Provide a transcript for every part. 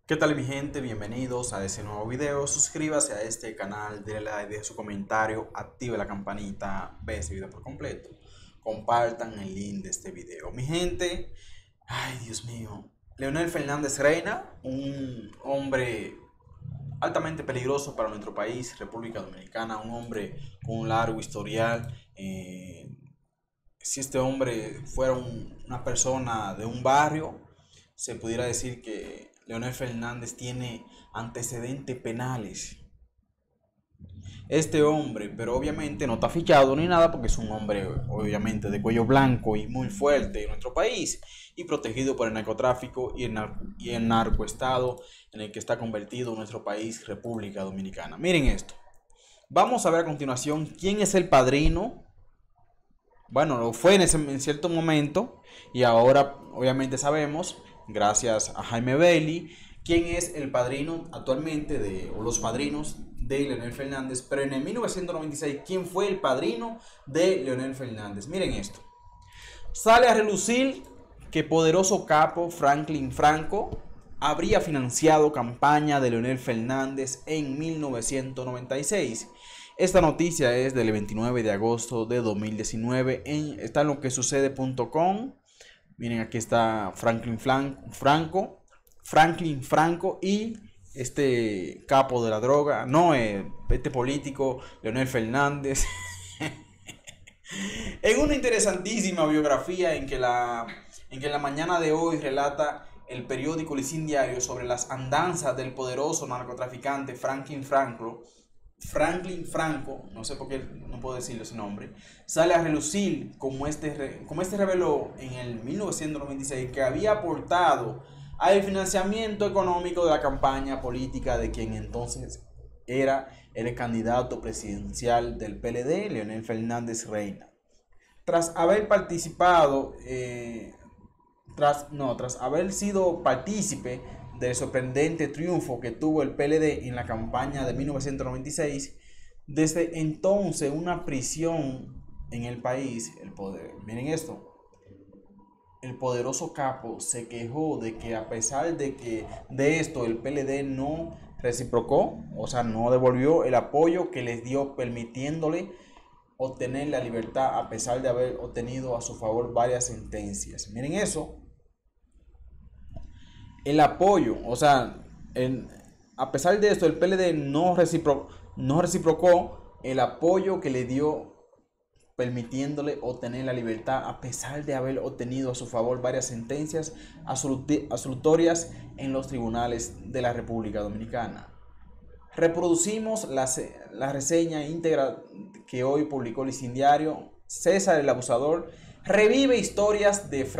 ¿Qué tal mi gente? Bienvenidos a este nuevo video. Suscríbase a este canal, denle like, deje su comentario, active la campanita, ve este video por completo. Compartan el link de este video. Mi gente, ay Dios mío. Leonel Fernández Reina, un hombre altamente peligroso para nuestro país, República Dominicana, un hombre con un largo historial. Si este hombre fuera una persona de un barrio, se pudiera decir que Leonel Fernández tiene antecedentes penales. Este hombre, pero obviamente no está fichado ni nada porque es un hombre obviamente de cuello blanco y muy fuerte en nuestro país y protegido por el narcotráfico y el narcoestado en el que está convertido nuestro país, República Dominicana. Miren esto. Vamos a ver a continuación quién es el padrino. Bueno, lo fue en cierto momento y ahora obviamente sabemos, gracias a Jaime Bailey, quién es el padrino actualmente o los padrinos de Leonel Fernández. Pero en el 1996, ¿quién fue el padrino de Leonel Fernández? Miren esto. Sale a relucir que poderoso capo Franklin Franco habría financiado campaña de Leonel Fernández en 1996. Esta noticia es del 29 de agosto de 2019. Está en loquesucede.com. Miren, aquí está Franklin Franco y este capo de la droga, no, este político, Leonel Fernández. En una interesantísima biografía en que en la mañana de hoy relata el periódico Listín Diario sobre las andanzas del poderoso narcotraficante Franklin Franco, no sé por qué no puedo decirle ese nombre, sale a relucir como este reveló en el 1996 que había aportado al financiamiento económico de la campaña política de quien entonces era el candidato presidencial del PLD, Leonel Fernández Reina. Tras haber participado, tras haber sido partícipe del sorprendente triunfo que tuvo el PLD en la campaña de 1996, desde entonces una prisión en el país, miren esto, el poderoso capo se quejó de que a pesar de esto el PLD no reciprocó, o sea, no devolvió el apoyo que les dio, permitiéndole obtener la libertad a pesar de haber obtenido a su favor varias sentencias. Miren eso. El apoyo, o sea, a pesar de esto, el PLD no reciprocó el apoyo que le dio, permitiéndole obtener la libertad a pesar de haber obtenido a su favor varias sentencias absolutorias en los tribunales de la República Dominicana. Reproducimos la reseña íntegra que hoy publicó Listín Diario. César el Abusador revive historias de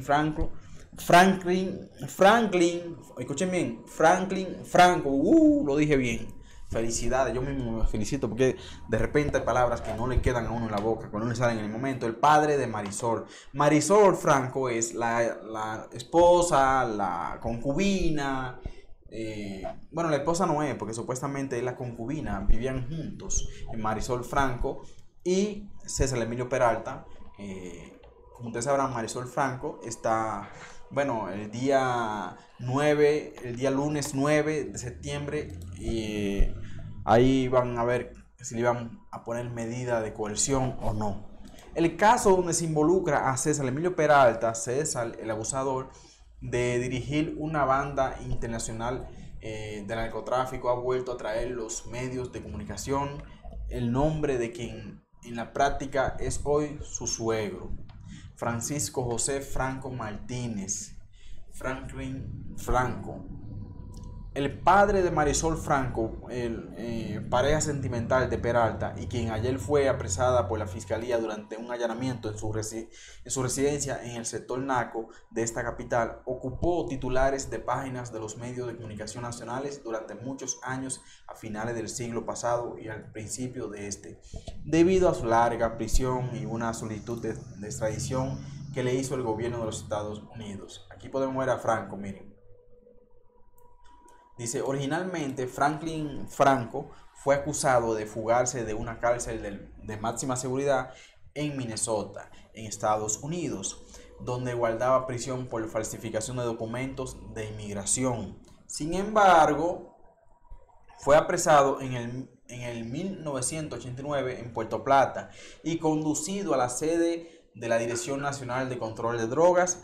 escuchen bien, Franklin Franco, lo dije bien. Felicidades, yo mismo me felicito porque de repente hay palabras que no le quedan a uno en la boca, cuando no le salen en el momento. El padre de Marisol. Marisol Franco es la esposa, la concubina. Bueno, la esposa no es, porque supuestamente es la concubina. Vivían juntos Marisol Franco y César Emilio Peralta. Como ustedes sabrán, Marisol Franco está, bueno, el día lunes 9 de septiembre, y ahí van a ver si le iban a poner medida de coerción o no. El caso donde se involucra a César Emilio Peralta, César el Abusador, de dirigir una banda internacional de narcotráfico, ha vuelto a traer los medios de comunicación el nombre de quien en la práctica es hoy su suegro, Francisco José Franco Martínez, Franklin Franco, el padre de Marisol Franco, pareja sentimental de Peralta, y quien ayer fue apresada por la fiscalía durante un allanamiento en su residencia en el sector Naco de esta capital. Ocupó titulares de páginas de los medios de comunicación nacionales durante muchos años a finales del siglo pasado y al principio de este, debido a su larga prisión y una solicitud de extradición que le hizo el gobierno de los Estados Unidos. Aquí podemos ver a Franco, miren. Dice, originalmente Franklin Franco fue acusado de fugarse de una cárcel de máxima seguridad en Minnesota, en Estados Unidos, donde guardaba prisión por falsificación de documentos de inmigración. Sin embargo, fue apresado en el 1989 en Puerto Plata y conducido a la sede de la Dirección Nacional de Control de Drogas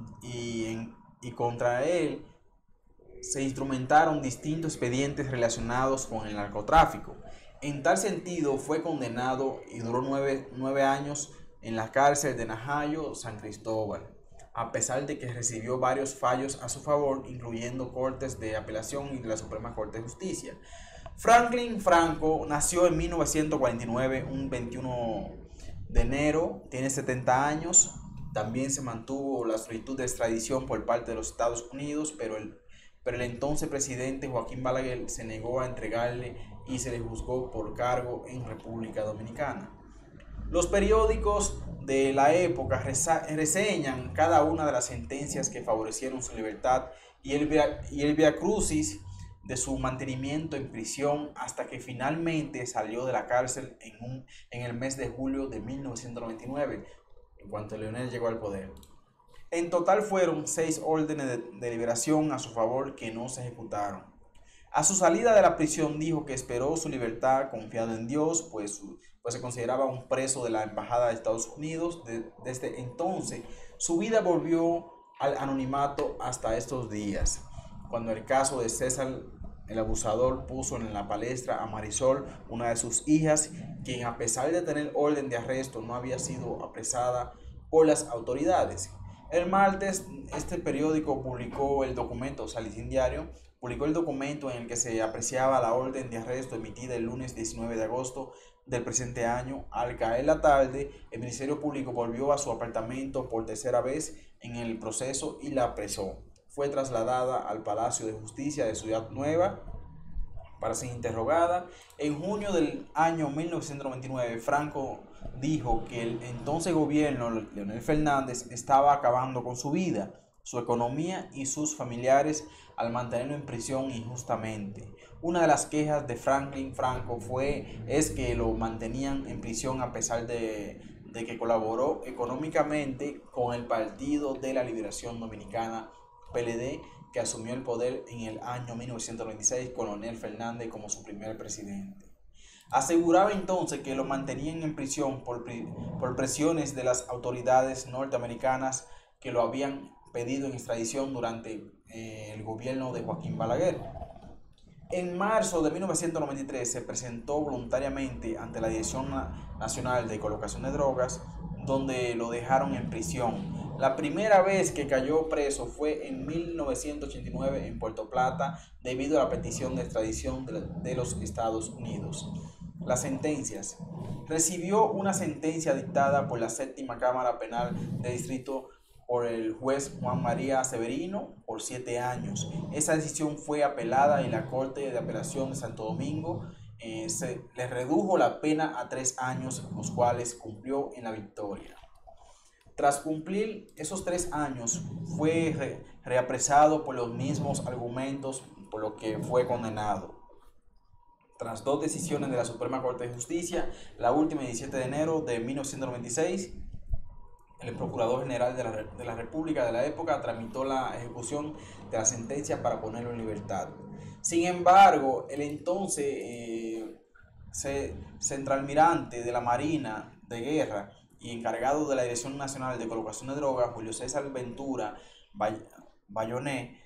y contra él se instrumentaron distintos expedientes relacionados con el narcotráfico. En tal sentido, fue condenado y duró nueve años en la cárcel de Najayo, San Cristóbal, a pesar de que recibió varios fallos a su favor, incluyendo cortes de apelación y de la Suprema Corte de Justicia. Franklin Franco nació en 1949, un 21 de enero, tiene 70 años. También se mantuvo la solicitud de extradición por parte de los Estados Unidos, pero el entonces presidente Joaquín Balaguer se negó a entregarle y se le juzgó por cargo en República Dominicana. Los periódicos de la época reseñan cada una de las sentencias que favorecieron su libertad y el viacrucis de su mantenimiento en prisión hasta que finalmente salió de la cárcel en el mes de julio de 1999, en cuanto Leonel llegó al poder. En total fueron 6 órdenes de liberación a su favor que no se ejecutaron. A su salida de la prisión dijo que esperó su libertad confiado en Dios, pues se consideraba un preso de la Embajada de Estados Unidos. Desde entonces, su vida volvió al anonimato hasta estos días, cuando el caso de César el abusador puso en la palestra a Marisol, una de sus hijas, quien a pesar de tener orden de arresto no había sido apresada por las autoridades. El martes, este periódico publicó el documento, o sea, el Listín Diario, publicó el documento en el que se apreciaba la orden de arresto emitida el lunes 19 de agosto del presente año. Al caer la tarde, el Ministerio Público volvió a su apartamento por tercera vez en el proceso y la apresó. Fue trasladada al Palacio de Justicia de Ciudad Nueva para ser interrogada. En junio del año 1999, Franco dijo que el entonces gobierno Leonel Fernández estaba acabando con su vida, su economía y sus familiares al mantenerlo en prisión injustamente. Una de las quejas de Franklin Franco es que lo mantenían en prisión a pesar de que colaboró económicamente con el Partido de la Liberación Dominicana, PLD, que asumió el poder en el año 1996 con Leonel Fernández como su primer presidente. Aseguraba entonces que lo mantenían en prisión por presiones de las autoridades norteamericanas que lo habían pedido en extradición durante el gobierno de Joaquín Balaguer. En marzo de 1993 se presentó voluntariamente ante la Dirección Nacional de Colocación de Drogas, donde lo dejaron en prisión. La primera vez que cayó preso fue en 1989 en Puerto Plata debido a la petición de extradición de los Estados Unidos. Las sentencias. Recibió una sentencia dictada por la Séptima Cámara Penal de Distrito por el juez Juan María Severino por 7 años. Esa decisión fue apelada y la Corte de Apelación de Santo Domingo se le redujo la pena a 3 años, los cuales cumplió en La Victoria. Tras cumplir esos 3 años, fue reapresado por los mismos argumentos por los que fue condenado. Tras 2 decisiones de la Suprema Corte de Justicia, la última el 17 de enero de 1996, el Procurador General de la República de la época tramitó la ejecución de la sentencia para ponerlo en libertad. Sin embargo, el entonces centralmirante de la Marina de Guerra y encargado de la Dirección Nacional de Colocación de Drogas, Julio César Ventura Bayonet,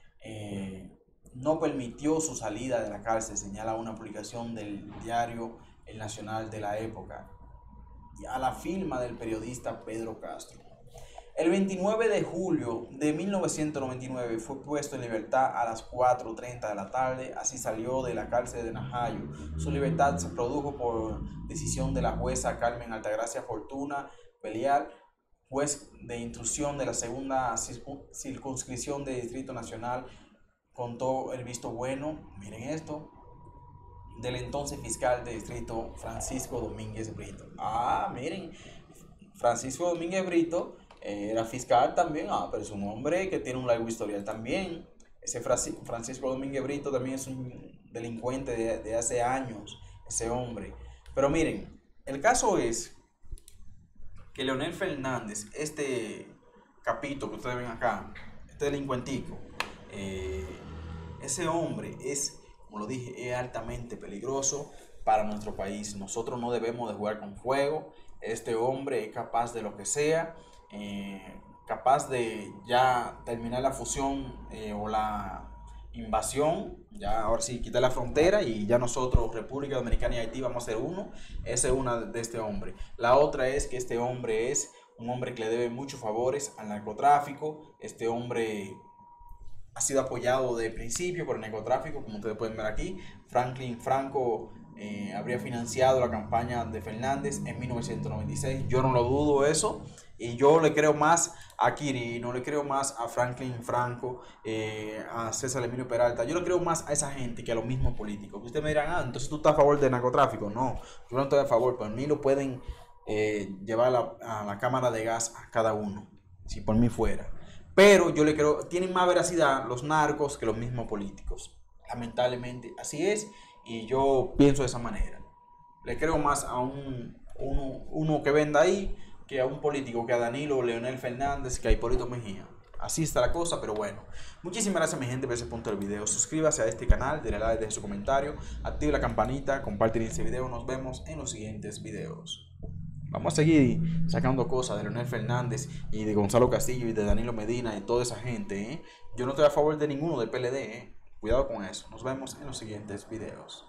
no permitió su salida de la cárcel, señala una publicación del diario El Nacional de la época, a la firma del periodista Pedro Castro. El 29 de julio de 1999 fue puesto en libertad a las 4:30 de la tarde, así salió de la cárcel de Najayo. Su libertad se produjo por decisión de la jueza Carmen Altagracia Fortuna Belial, juez de instrucción de la segunda circunscripción de Distrito Nacional. Contó el visto bueno, miren esto, del entonces fiscal de distrito Francisco Domínguez Brito. Miren, Francisco Domínguez Brito era fiscal también, pero es un hombre que tiene un largo historial también. Ese Francisco Domínguez Brito también es un delincuente de hace años, ese hombre. Pero miren, el caso es que Leonel Fernández, este capito que ustedes ven acá, este delincuentico, Ese hombre es, como lo dije, es altamente peligroso para nuestro país. Nosotros no debemos de jugar con fuego. Este hombre es capaz de lo que sea, capaz de ya terminar la fusión o la invasión, ya ahora sí quitar la frontera y ya nosotros, República Dominicana y Haití, vamos a ser uno. Esa es una de este hombre. La otra es que este hombre es un hombre que le debe muchos favores al narcotráfico. Este hombre ha sido apoyado de principio por el narcotráfico, como ustedes pueden ver aquí. Franklin Franco habría financiado la campaña de Fernández en 1996. Yo no lo dudo eso. Y yo le creo más a Kiri, no le creo más a Franklin Franco, a César Emilio Peralta. Yo le creo más a esa gente que a los mismos políticos. Ustedes me dirán, ah, entonces tú estás a favor del narcotráfico. No, yo no estoy a favor. Por mí lo pueden llevar a la cámara de gas a cada uno, si por mí fuera. Pero yo le creo, tienen más veracidad los narcos que los mismos políticos. Lamentablemente así es y yo pienso de esa manera. Le creo más a uno que venda ahí que a un político, que a Danilo Leonel Fernández, que a Hipólito Mejía. Así está la cosa, pero bueno. Muchísimas gracias mi gente por ese punto del video. Suscríbase a este canal, denle like, deje su comentario, active la campanita, compartir este video. Nos vemos en los siguientes videos. Vamos a seguir sacando cosas de Leonel Fernández y de Gonzalo Castillo y de Danilo Medina y toda esa gente. Yo no estoy a favor de ninguno del PLD. Cuidado con eso. Nos vemos en los siguientes videos.